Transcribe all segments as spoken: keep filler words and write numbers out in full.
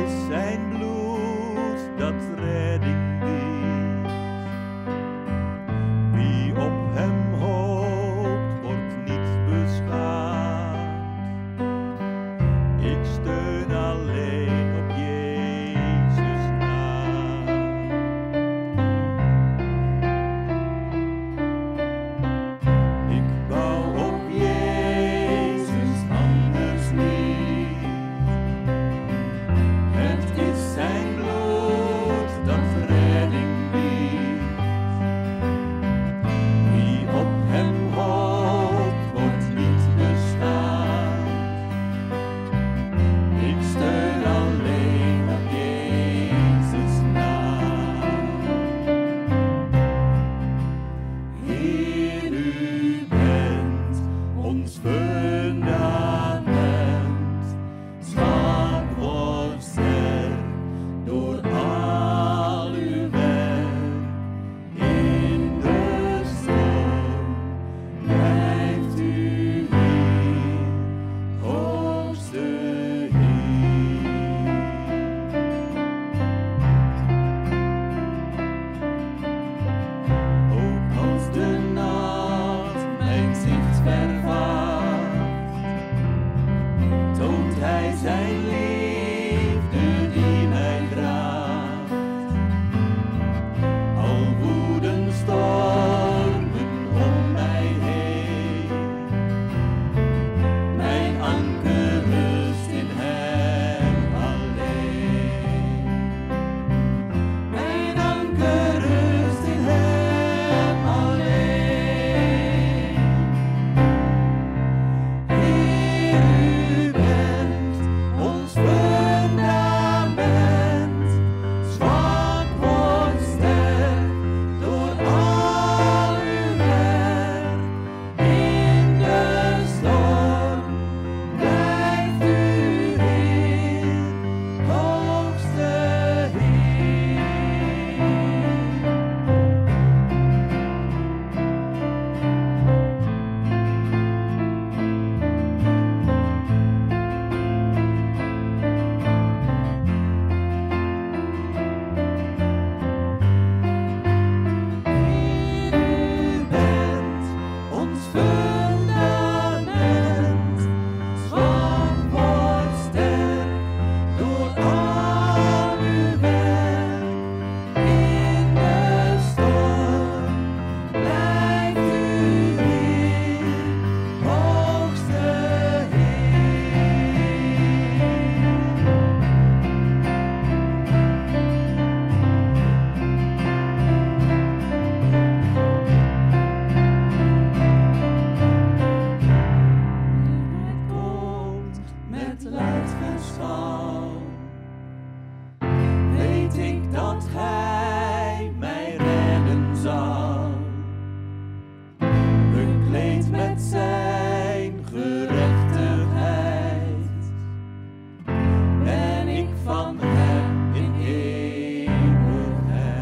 is zijn bloed dat redding biedt. Wie op hem hoopt, wordt niet beschaamd. Ik steun alleen op Jezus naam. Ik bouw op Jezus, anders niet. Het is zijn bloed dat redding biedt. Wie op hem hoopt, wordt niet beschaamd. Ik steun alleen op Jezus naam. Heer, u bent ons fundament. Zwak wordt sterk door al uw werk. In de storm blijft u hier, hoogste Heer. Ook als de nacht mijn zicht vervaagt, toont hij zijn liefde die mij draagt. Al woeden stormen om mij heen, mijn anker rust in hem alleen. Mijn anker rust in hem alleen. Heer, u bent ons fundament. Zwak wordt sterk door al uw werk. In de storm blijft u Heer, hoogste Heer. Heer, u bent ons fundament. Zwak wordt sterk door al uw werk. In de storm blijft u Heer, hoogste Heer. Komt met licht verschouw, weet ik dat hij mij redden zal. Bekleed met zijn gerechtigheid, ben ik van hem in eeuwigheid.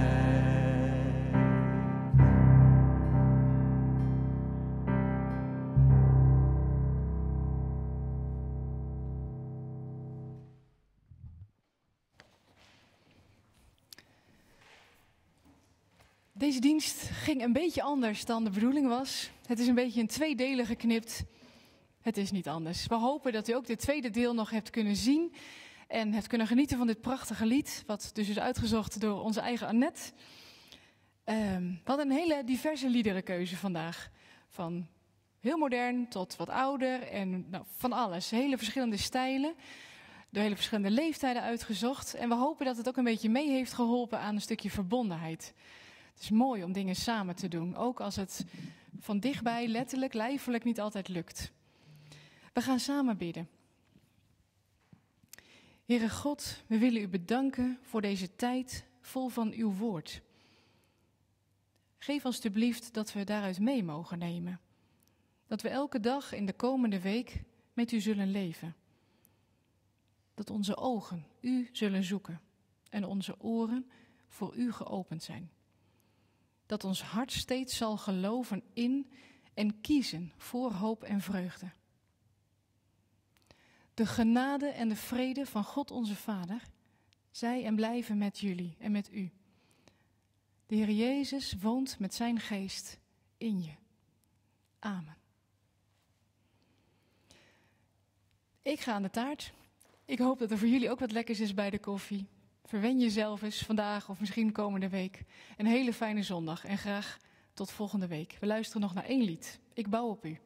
Deze dienst ging een beetje anders dan de bedoeling was. Het is een beetje in twee delen geknipt. Het is niet anders. We hopen dat u ook dit tweede deel nog hebt kunnen zien en hebt kunnen genieten van dit prachtige lied, wat dus is uitgezocht door onze eigen Annette. Um, we hadden een hele diverse liederenkeuze vandaag. Van heel modern tot wat ouder en nou, van alles. Hele verschillende stijlen, door hele verschillende leeftijden uitgezocht. En we hopen dat het ook een beetje mee heeft geholpen aan een stukje verbondenheid. Het is mooi om dingen samen te doen, ook als het van dichtbij, letterlijk, lijfelijk niet altijd lukt. We gaan samen bidden. Heere God, we willen u bedanken voor deze tijd vol van uw woord. Geef alstublieft dat we daaruit mee mogen nemen. Dat we elke dag in de komende week met u zullen leven. Dat onze ogen u zullen zoeken en onze oren voor u geopend zijn. Dat ons hart steeds zal geloven in en kiezen voor hoop en vreugde. De genade en de vrede van God onze Vader, zij en blijven met jullie en met u. De Heer Jezus woont met zijn geest in je. Amen. Ik ga aan de taart. Ik hoop dat er voor jullie ook wat lekkers is bij de koffie. Verwen jezelf eens vandaag of misschien komende week. Een hele fijne zondag en graag tot volgende week. We luisteren nog naar één lied. Ik bouw op u.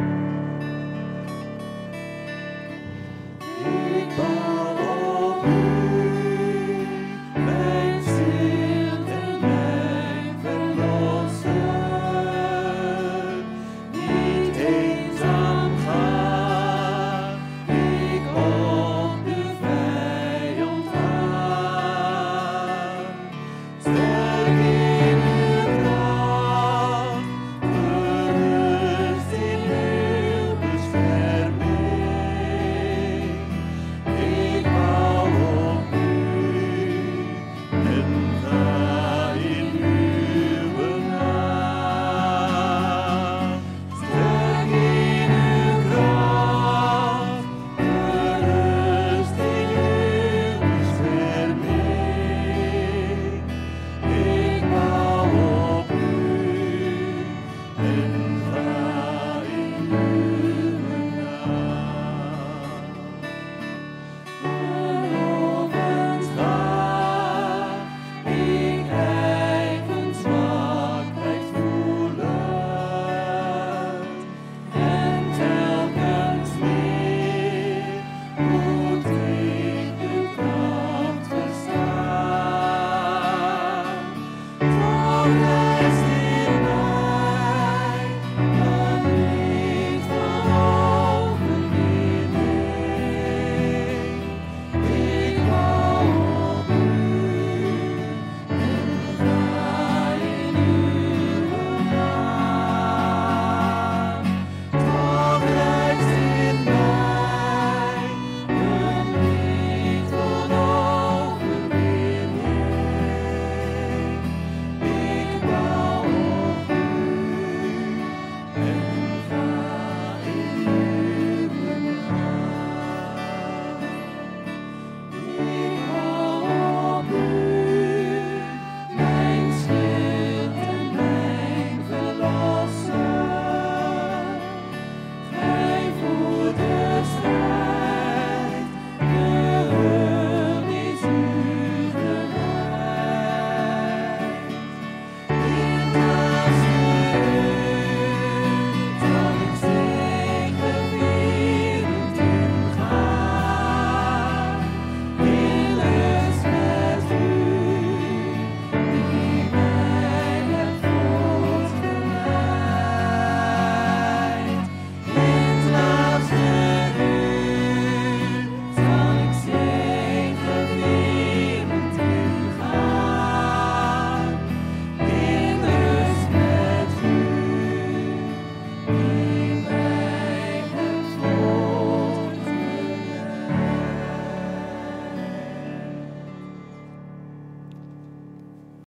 Ik bouw op u.